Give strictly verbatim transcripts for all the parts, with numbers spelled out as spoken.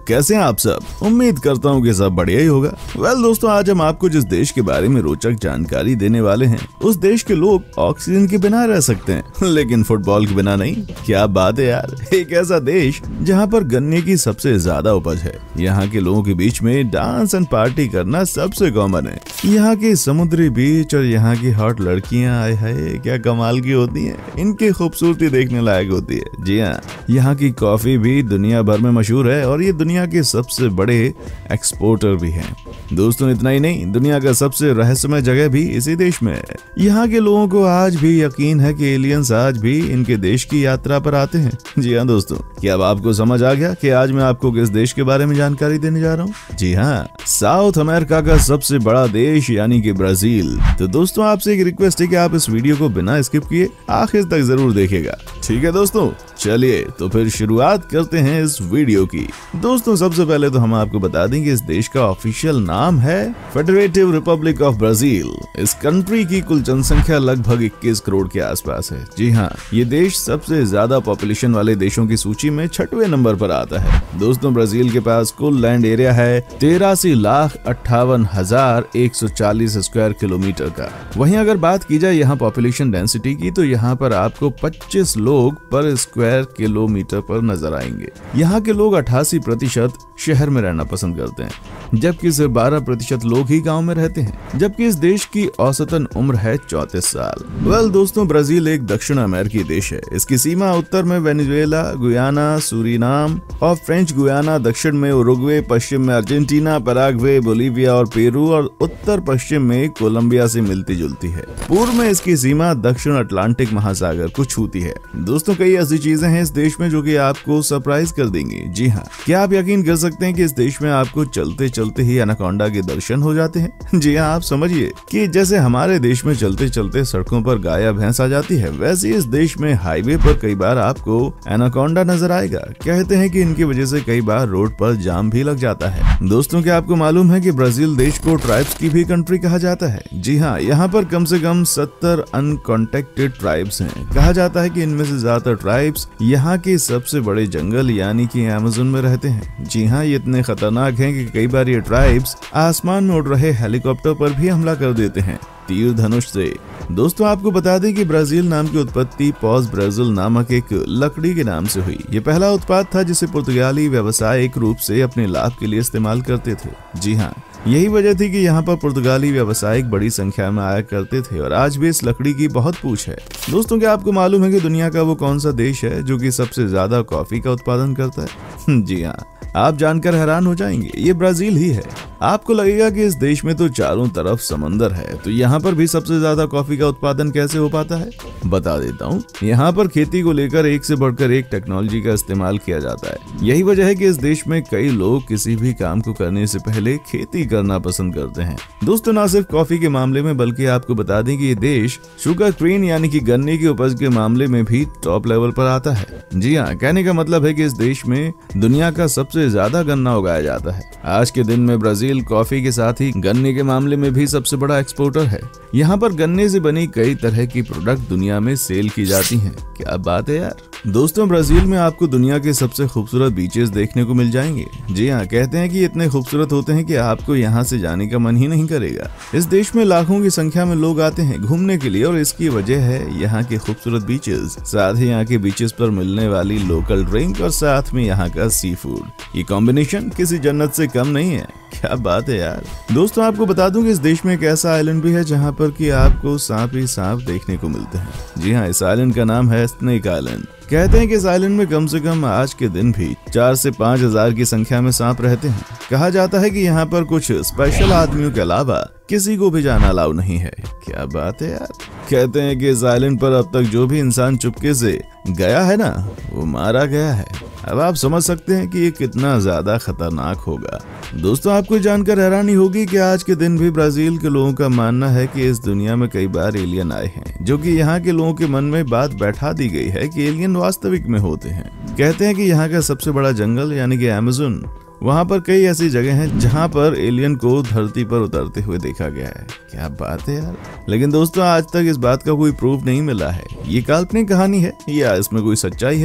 कैसे हैं आप सब? उम्मीद करता हूँ कि सब बढ़िया ही होगा। वेल दोस्तों, आज हम आपको जिस देश के बारे में रोचक जानकारी देने वाले हैं, उस देश के लोग ऑक्सीजन के बिना रह सकते हैं, लेकिन फुटबॉल के बिना नहीं। क्या बात है यार, एक ऐसा देश जहाँ पर गन्ने की सबसे ज्यादा उपज है। यहाँ के लोगों के बीच में डांस एंड पार्टी करना सबसे कॉमन है। यहाँ के समुद्री बीच और यहाँ की हॉट लड़कियाँ, आए हाय क्या कमाल की होती हैं। इनकी खूबसूरती देखने लायक होती है। जी हाँ, यहाँ की कॉफी भी दुनिया भर में मशहूर है और ये दुनिया के सबसे बड़े एक्सपोर्टर भी हैं। दोस्तों इतना ही नहीं, दुनिया का सबसे रहस्यमय जगह भी इसी देश में है। यहाँ के लोगों को आज भी यकीन है कि एलियंस आज भी इनके देश की यात्रा पर आते हैं। जी हाँ दोस्तों, क्या अब आपको समझ आ गया कि आज मैं आपको किस देश के बारे में जानकारी देने जा रहा हूँ? जी हाँ, साउथ अमेरिका का सबसे बड़ा देश यानी कि ब्राजील। तो दोस्तों आपसे एक रिक्वेस्ट है कि आप इस वीडियो को बिना स्किप किए आखिर तक जरूर देखिएगा। ठीक है दोस्तों, चलिए तो फिर शुरुआत करते हैं इस वीडियो की। दोस्तों सबसे पहले तो हम आपको बता दें कि इस देश का ऑफिशियल नाम है फेडरेटिव रिपब्लिक ऑफ ब्राजील। इस कंट्री की कुल जनसंख्या लगभग इक्कीस करोड़ के आसपास है। जी हाँ, ये देश सबसे ज्यादा पॉपुलेशन वाले देशों की सूची में छठवें नंबर पर आता है। दोस्तों ब्राजील के पास कुल लैंड एरिया है तिरासी लाख अट्ठावन हजार एक सौ चालीस स्क्वायर किलोमीटर का। वहीं अगर बात की जाए यहाँ पॉपुलेशन डेंसिटी की, तो यहाँ पर आपको पच्चीस लोग पर स्क्वायर किलोमीटर पर नजर आएंगे। यहाँ के लोग अठासी प्रतिशत शहर में रहना पसंद करते हैं, जबकि सिर्फ बारह प्रतिशत लोग ही गांव में रहते हैं। जबकि इस देश की औसतन उम्र है चौंतीस साल। वेल दोस्तों, ब्राजील एक दक्षिण अमेरिकी देश है। इसकी सीमा उत्तर में वेनेजुएला, गुयाना, सूरीनाम और फ्रेंच गुयाना, दक्षिण में उरुग्वे, पश्चिम में अर्जेंटीना, पैराग्वे, बोलीविया और पेरू और उत्तर पश्चिम में कोलंबिया से मिलती जुलती है। पूर्व में इसकी सीमा दक्षिण अटलांटिक महासागर को छूती है। दोस्तों कई ऐसी चीजें हैं इस देश में जो कि आपको सरप्राइज कर देंगी। जी हाँ, क्या आप यकीन कर सकते हैं कि इस देश में आपको चलते चलते ही एनाकोंडा के दर्शन हो जाते हैं? जी हाँ, आप समझिए कि जैसे हमारे देश में चलते चलते सड़कों पर गाय या भैंस आ जाती है, वैसे इस देश में हाईवे पर कई बार आपको एनाकोंडा नजर आएगा। कहते हैं कि इनकी वजह से कई बार रोड पर जाम भी लग जाता है। दोस्तों क्या आपको मालूम है कि ब्राजील देश को ट्राइब्स की भी कंट्री कहा जाता है? जी हाँ, यहाँ पर कम से कम सत्तर अनकॉन्टेक्टेड ट्राइब्स हैं। कहा जाता है कि इनमें से ज्यादातर ट्राइब्स यहाँ के सबसे बड़े जंगल यानी कि अमेज़न में रहते हैं। जी हाँ, ये इतने खतरनाक हैं कि कई बार ये ट्राइब्स आसमान में उड़ रहे हेलीकॉप्टर पर भी हमला कर देते हैं तीर धनुष से। दोस्तों आपको बता दें कि ब्राजील नाम की उत्पत्ति पॉज ब्राजील नामक एक लकड़ी के नाम से हुई। ये पहला उत्पाद था जिसे पुर्तगाली व्यावसायिक रूप से अपने लाभ के लिए इस्तेमाल करते थे। जी हाँ, यही वजह थी कि यहाँ पर पुर्तगाली व्यावसायिक बड़ी संख्या में आया करते थे और आज भी इस लकड़ी की बहुत पूछ है। दोस्तों क्या आपको मालूम है कि दुनिया का वो कौन सा देश है जो कि सबसे ज्यादा कॉफी का उत्पादन करता है? जी हाँ, आप जानकर हैरान हो जाएंगे, ये ब्राजील ही है। आपको लगेगा कि इस देश में तो चारों तरफ समंदर है, तो यहाँ पर भी सबसे ज्यादा कॉफी का उत्पादन कैसे हो पाता है? बता देता हूँ। यहाँ पर खेती को लेकर एक से बढ़कर एक टेक्नोलॉजी का इस्तेमाल किया जाता है। यही वजह है कि इस देश में कई लोग किसी भी काम को करने से पहले खेती करना पसंद करते हैं। दोस्तों ना सिर्फ कॉफी के मामले में, बल्कि आपको बता दें कि ये देश शुगर क्रीन यानी कि गन्ने की उपज के मामले में भी टॉप लेवल पर आता है। जी हाँ, कहने का मतलब है कि इस देश में दुनिया का सबसे ज्यादा गन्ना उगाया जाता है। आज के दिन में ब्राजील कॉफी के साथ ही गन्ने के मामले में भी सबसे बड़ा एक्सपोर्टर है। यहाँ पर गन्ने से बनी कई तरह की प्रोडक्ट दुनिया में सेल की जाती हैं। क्या बात है यार। दोस्तों ब्राजील में आपको दुनिया के सबसे खूबसूरत बीचेस देखने को मिल जाएंगे। जी हाँ, कहते हैं कि इतने खूबसूरत होते हैं कि आपको यहाँ से जाने का मन ही नहीं करेगा। इस देश में लाखों की संख्या में लोग आते हैं घूमने के लिए और इसकी वजह है यहाँ के खूबसूरत बीचेस, साथ ही यहाँ के बीचेस पर मिलने वाली लोकल ड्रिंक और साथ में यहाँ का सी फूड। ये कॉम्बिनेशन किसी जन्नत से कम नहीं है। क्या बात है यार। दोस्तों आपको बता दूं कि इस देश में एक ऐसा आइलैंड भी है जहाँ पर कि आपको सांप ही सांप देखने को मिलते हैं। जी हाँ, इस आइलैंड का नाम है स्नेक आइलैंड। कहते हैं कि इस आइलैंड में कम से कम आज के दिन भी चार से पाँच हजार की संख्या में सांप रहते हैं। कहा जाता है कि यहाँ पर कुछ स्पेशल आदमियों के अलावा किसी को भी जाना अलाउ नहीं है। क्या बात है यार। कहते हैं कि इस आइलैंड पर अब तक जो भी इंसान चुपके से गया है ना, वो मारा गया है। अब आप समझ सकते हैं कि ये कितना ज्यादा खतरनाक होगा। दोस्तों आपको जानकर हैरानी होगी कि आज के दिन भी ब्राजील के लोगों का मानना है कि इस दुनिया में कई बार एलियन आए हैं, जो कि यहाँ के लोगों के मन में बात बैठा दी गई है कि एलियन वास्तविक में होते हैं। कहते हैं कि यहाँ का सबसे बड़ा जंगल यानी कि अमेज़न, वहाँ पर कई ऐसी जगह हैं जहाँ पर एलियन को धरती पर उतरते हुए देखा गया है। क्या बात है यार। लेकिन दोस्तों आज तक इस बात का कोई प्रूफ नहीं मिला है। ये काल्पनिक कहानी है या इसमें कोई सच्चाई है,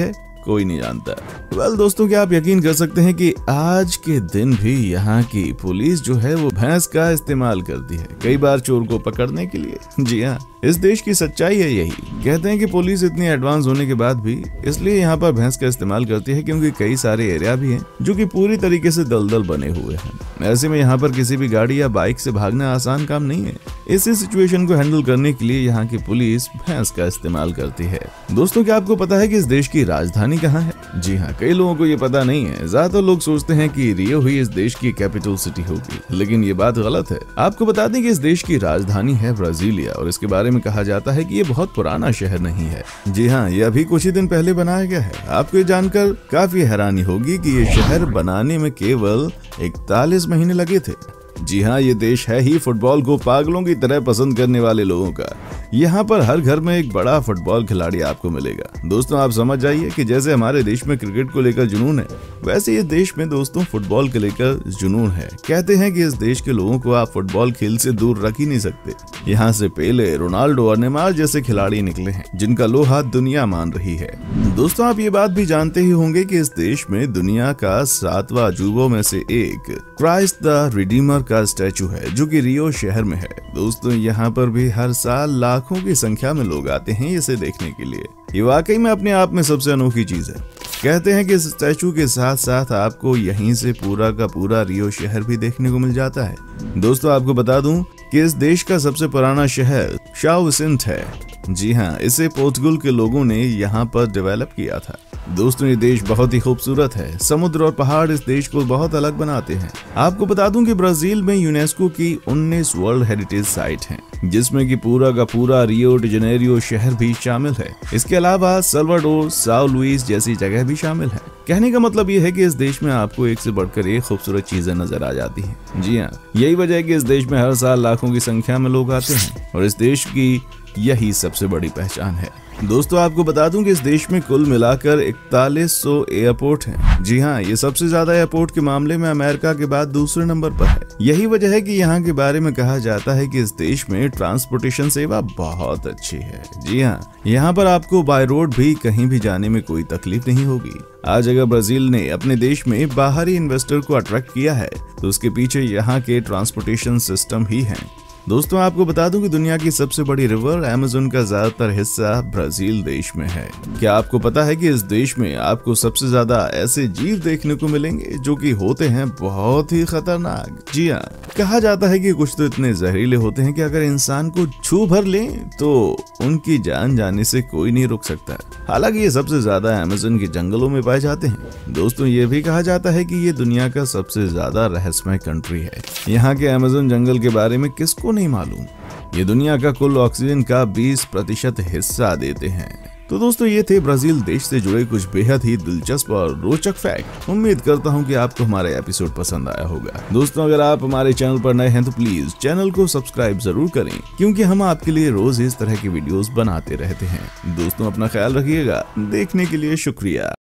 कोई नहीं जानता। वेल दोस्तों, क्या आप यकीन कर सकते हैं कि आज के दिन भी यहाँ की पुलिस जो है वो भैंस का इस्तेमाल करती है कई बार चोर को पकड़ने के लिए। जी हाँ, इस देश की सच्चाई है यही। कहते हैं कि पुलिस इतनी एडवांस होने के बाद भी इसलिए यहाँ पर भैंस का इस्तेमाल करती है क्योंकि कई सारे एरिया भी हैं जो कि पूरी तरीके से दलदल बने हुए हैं। ऐसे में यहाँ पर किसी भी गाड़ी या बाइक से भागना आसान काम नहीं है। इसी सिचुएशन को हैंडल करने के लिए यहाँ की पुलिस भैंस का इस्तेमाल करती है। दोस्तों, क्या आपको पता है कि इस देश की राजधानी कहाँ है? जी हाँ, कई लोगों को ये पता नहीं है। ज्यादातर लोग सोचते हैं कि रियो ही इस देश की कैपिटल सिटी होगी, लेकिन ये बात गलत है। आपको बता दें कि इस देश की राजधानी है ब्राजीलिया और इसके बारे में कहा जाता है कि ये बहुत पुराना शहर नहीं है। जी हाँ, ये अभी कुछ ही दिन पहले बनाया गया है। आपको ये जानकर काफी हैरानी होगी कि ये शहर बनाने में केवल इकतालीस महीने लगे थे। जी हाँ, ये देश है ही फुटबॉल को पागलों की तरह पसंद करने वाले लोगों का। यहाँ पर हर घर में एक बड़ा फुटबॉल खिलाड़ी आपको मिलेगा। दोस्तों, आप समझ जाइए कि जैसे हमारे देश में क्रिकेट को लेकर जुनून है, वैसे ये देश में दोस्तों फुटबॉल को लेकर जुनून है। कहते हैं कि इस देश के लोगों को आप फुटबॉल खेल से दूर रख ही नहीं सकते। यहाँ से पेले, रोनाल्डो और नेमार जैसे खिलाड़ी निकले हैं जिनका लोहा दुनिया मान रही है। दोस्तों, आप ये बात भी जानते ही होंगे कि इस देश में दुनिया का सातवां अजूबों में से एक क्राइस्ट द रिडीमर का स्टैचू है जो कि रियो शहर में है। दोस्तों, यहाँ पर भी हर साल लाखों की संख्या में लोग आते हैं इसे देखने के लिए। ये वाकई में अपने आप में सबसे अनोखी चीज है। कहते हैं कि इस स्टैचू के साथ साथ आपको यहीं से पूरा का पूरा रियो शहर भी देखने को मिल जाता है। दोस्तों, आपको बता दूं कि इस देश का सबसे पुराना शहर साओ विसेंटे है। जी हाँ, इसे पोर्तुगल के लोगों ने यहाँ पर डेवलप किया था। दोस्तों, ये देश बहुत ही खूबसूरत है। समुद्र और पहाड़ इस देश को बहुत अलग बनाते हैं। आपको बता दूं कि ब्राजील में यूनेस्को की उन्नीस वर्ल्ड हेरिटेज साइट हैं, जिसमें कि पूरा का पूरा रियो डी जेनेरियो शहर भी शामिल है। इसके अलावा साल्वाडोर, साओ लुइस जैसी जगह भी शामिल है। कहने का मतलब ये है कि इस देश में आपको एक से बढ़कर एक खूबसूरत चीजें नजर आ जाती हैं। जी हाँ, यही वजह है कि इस देश में हर साल लाखों की संख्या में लोग आते हैं और इस देश की यही सबसे बड़ी पहचान है। दोस्तों, आपको बता दूं कि इस देश में कुल मिलाकर इकतालीस सौ एयरपोर्ट हैं। जी हाँ, ये सबसे ज्यादा एयरपोर्ट के मामले में अमेरिका के बाद दूसरे नंबर पर है। यही वजह है कि यहाँ के बारे में कहा जाता है कि इस देश में ट्रांसपोर्टेशन सेवा बहुत अच्छी है। जी हाँ, यहाँ पर आपको बाय रोड भी कहीं भी जाने में कोई तकलीफ नहीं होगी। आज अगर ब्राजील ने अपने देश में बाहरी इन्वेस्टर को अट्रैक्ट किया है तो उसके पीछे यहाँ के ट्रांसपोर्टेशन सिस्टम ही है। दोस्तों, आपको बता दूं कि दुनिया की सबसे बड़ी रिवर अमेज़न का ज्यादातर हिस्सा ब्राजील देश में है। क्या आपको पता है कि इस देश में आपको सबसे ज्यादा ऐसे जीव देखने को मिलेंगे जो कि होते हैं बहुत ही खतरनाक। जी हाँ, कहा जाता है कि कुछ तो इतने जहरीले होते हैं कि अगर इंसान को छू भर लें तो उनकी जान जाने से कोई नहीं रुक सकता। हालांकि ये सबसे ज्यादा अमेज़न के जंगलों में पाए जाते हैं। दोस्तों, ये भी कहा जाता है कि ये दुनिया का सबसे ज्यादा रहस्यमय कंट्री है। यहाँ के अमेज़न जंगल के बारे में किसको नहीं मालूम। ये दुनिया का कुल ऑक्सीजन का बीस प्रतिशत हिस्सा देते हैं। तो दोस्तों, ये थे ब्राजील देश से जुड़े कुछ बेहद ही दिलचस्प और रोचक फैक्ट। उम्मीद करता हूँ कि आपको हमारा एपिसोड पसंद आया होगा। दोस्तों, अगर आप हमारे चैनल पर नए हैं तो प्लीज चैनल को सब्सक्राइब जरूर करें, क्योंकि हम आपके लिए रोज इस तरह की वीडियोस बनाते रहते हैं। दोस्तों, अपना ख्याल रखिएगा। देखने के लिए शुक्रिया।